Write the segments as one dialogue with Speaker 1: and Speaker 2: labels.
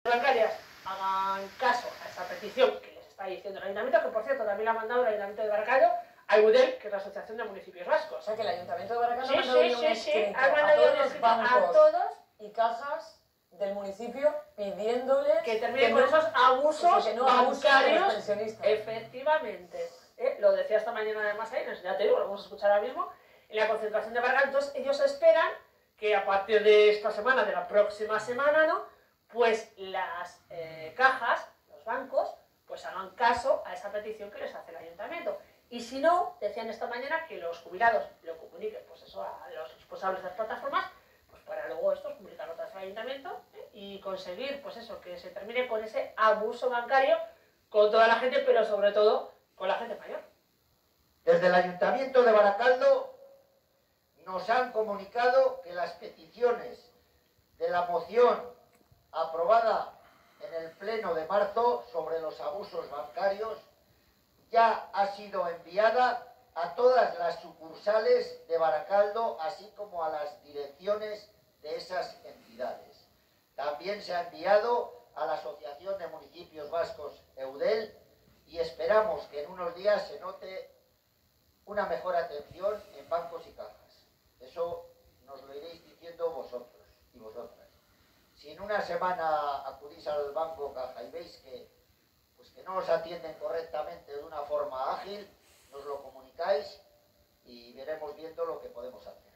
Speaker 1: bancarias hagan caso a esa petición que les está diciendo el ayuntamiento, que por cierto también la ha mandado el ayuntamiento de Baracaldo a EUDEL, que es la Asociación de Municipios Vascos.
Speaker 2: O sea que el ayuntamiento de Baracaldo
Speaker 1: ha mandado un escrito a todos los bancos
Speaker 2: y cajas del municipio pidiéndole
Speaker 1: que terminen con esos abusos bancarios. Efectivamente. Lo decía esta mañana además ahí, ya te digo, lo vamos a escuchar ahora mismo, en la concentración de Baracaldo. Entonces ellos esperan que a partir de esta semana, de la próxima semana, ¿no?, pues las cajas, los bancos, pues hagan caso a esa petición que les hace el ayuntamiento. Y si no, decían esta mañana que los jubilados lo comuniquen, pues eso, a los responsables de las plataformas, pues para luego estos comunicarlo otra vez al ayuntamiento y conseguir, pues eso, que se termine con ese abuso bancario con toda la gente, pero sobre todo con la gente mayor.
Speaker 3: Desde el Ayuntamiento de Baracaldo nos han comunicado que las peticiones de la moción aprobada en el Pleno de marzo sobre los abusos bancarios ya ha sido enviada a todas las sucursales de Baracaldo, así como a las direcciones de esas entidades. También se ha enviado a la Asociación de Municipios Vascos EUDEL y esperamos que en unos días se note una mejor atención en bancos y cajas. Eso nos lo iréis diciendo vosotros y vosotras. Si en una semana acudís al banco o caja y veis que no os atienden correctamente de una forma ágil, nos lo comunicáis y veremos viendo lo que podemos hacer.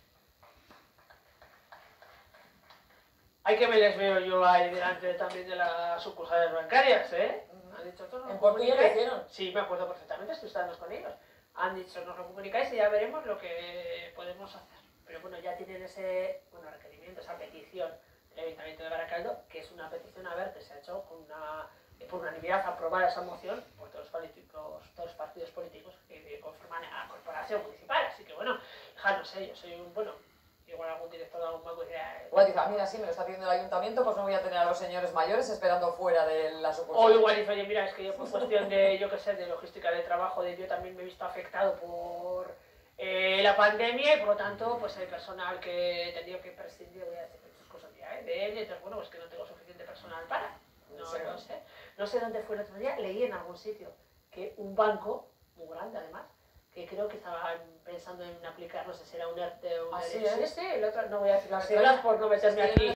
Speaker 1: Hay que me les veo yo ahí delante también de las sucursales bancarias, ¿eh? Han dicho todo.
Speaker 2: ¿En Portillo lo hicieron?
Speaker 1: Sí, me acuerdo perfectamente, estoy estando con ellos. Han dicho, nos lo comunicáis y ya veremos lo que podemos hacer. Pero bueno, ya tienen ese requerimiento, esa petición del Ayuntamiento de Baracaldo, que es una petición, a ver, que se ha hecho por unanimidad aprobada esa moción por todos los partidos políticos que conforman a la corporación municipal. Así que bueno, ja, no sé, yo soy igual algún director de algún banco dirá...
Speaker 2: Igual dice, mira, sí, me lo está pidiendo el ayuntamiento, pues no voy a tener a los señores mayores esperando fuera de la sucursal.
Speaker 1: O igual dice, oye, mira, es que yo por cuestión de, yo qué sé, de logística de trabajo, yo también me he visto afectado por la pandemia y por lo tanto, pues el personal que he tenido que prescindir, voy a decir muchas cosas ya, de él, y entonces, bueno, pues que no tengo suficiente personal para. No sé dónde fue el otro día, leí en algún sitio que un banco, muy grande además, que creo que estaban pensando en aplicar, no sé si era un ERTE o un ERTE. Sí, el otro, no voy a decir las siglas por no meterme aquí.